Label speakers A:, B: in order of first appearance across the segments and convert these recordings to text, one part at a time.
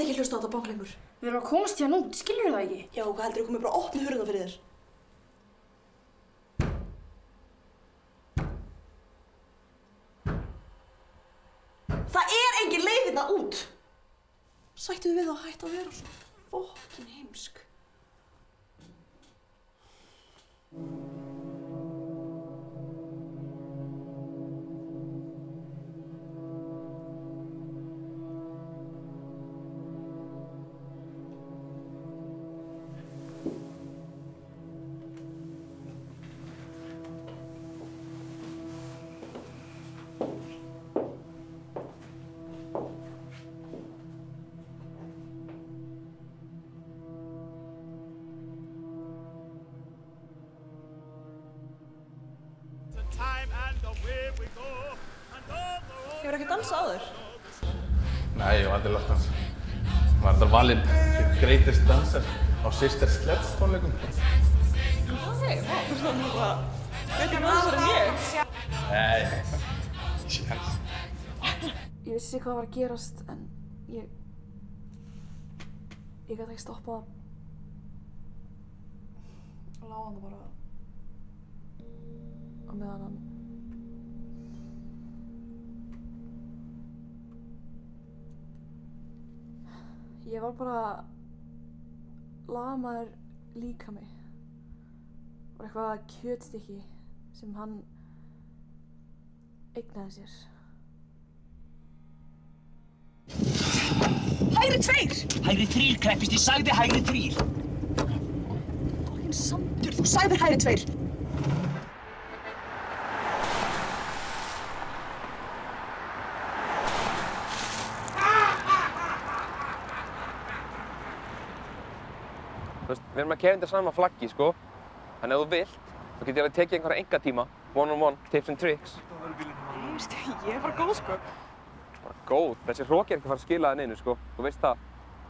A: ekki hlusta á þetta bank lengur.
B: Við erum að komast hérna út, skilurðu það ekki?
A: Já, hvað heldur þú komið bara að opna hurðina fyrir þér? Það er engin leið hérna út! Sættu við að hætta að vera svo fokkin heimsk. Hefur ekki dansað áður?
C: Nei, ég hef aldrei lært dans. Var þetta valinn greatest dancer á Sister Sledge tónleikum.
A: Nei, þú veist það bara betri dansar en ég.
C: Nei, sjans.
A: Ég vissi hvað var að gerast, en ég gat ekki stoppað og lá hann bara á meðan hann ég var bara lamaður líkami. Var eitthvað kjötstykki sem hann eignaði sér.
D: Hægri 2! Hægri 3 kreppist, ég sagði hægri 3. Fokkin sandur, þú sagðir hægri 2.
E: Við erum að keyra undir sama flaggi, sko. Þannig að ef þú vilt, þá get ég alveg tekið einhverja engatíma, one-on-one, tips and tricks.
A: Ég er bara góð, sko.
E: Bara góð? Þessi hroki er ekki að fara að skila það neinu, sko. Þú veist það.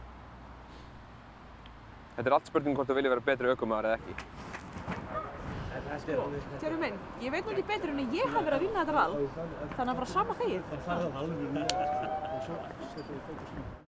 E: Þetta er allt spurning hvort þú viljið vera betri ökumaður eða ekki.
A: Sko, Tjörfi minn, ég veit nú ekki betur en ég hafi verið að vinna þetta val. Þannig að bara sama þegið.